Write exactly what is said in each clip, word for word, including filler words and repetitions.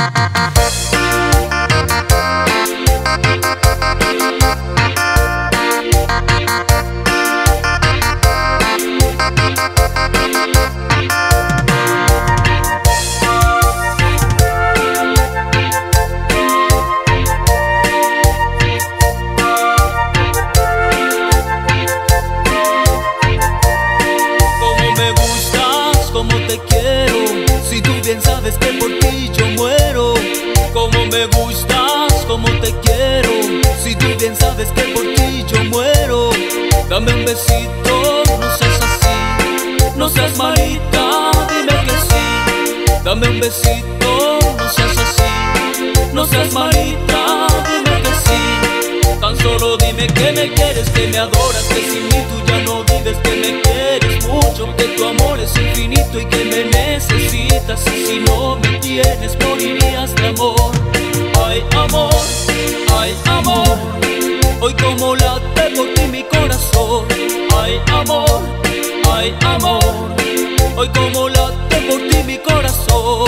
Sabes que por ti yo muero. Como me gustas, como te quiero. Si tú bien sabes que por ti yo muero. Dame un besito, no seas así. No seas malita, dime que sí. Dame un besito, no seas así. No seas malita, dime que sí. Tan solo dime que me quieres, que me adoras, que sin mí tú ya no vives, que me quieres mucho, que tu amor es infinito y que me necesitas. Y si no me tienes, morirías de amor. Ay, amor, ay, amor, hoy como late por ti mi corazón. Ay, amor, ay, amor, hoy como late por ti mi corazón.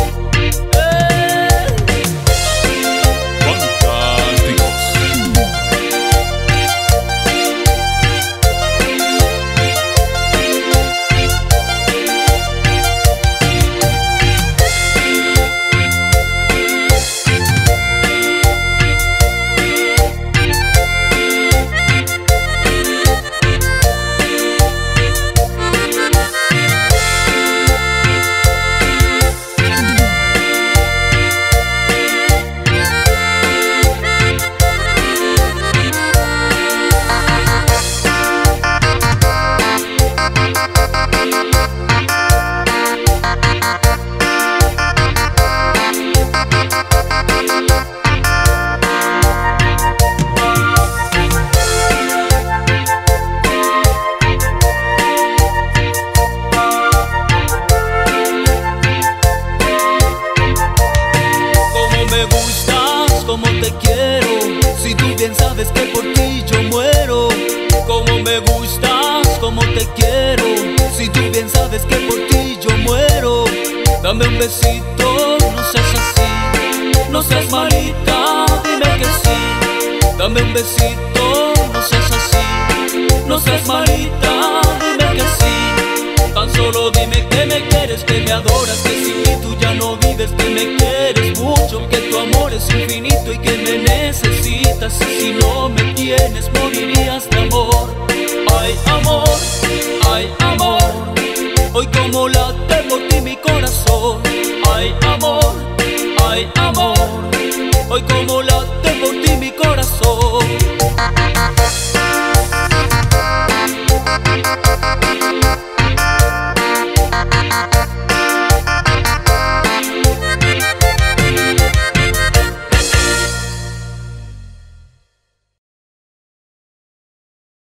Como te quiero, si tú bien sabes que por ti yo muero. Como me gustas, como te quiero, si tú bien sabes que por ti yo muero. Dame un besito, no seas así. No seas malita, dime que sí. Dame un besito, no seas así. No seas malita, dime que sí. Tan solo dime que me quieres, que me adoras, que sin mí tú ya no vives, que me quieres mucho, que tu amor es infinito y que me necesitas. Y si no me tienes, morirías de amor. Ay, amor, ay, amor, hoy como late por ti mi corazón. Ay, amor, ay, amor, hoy como late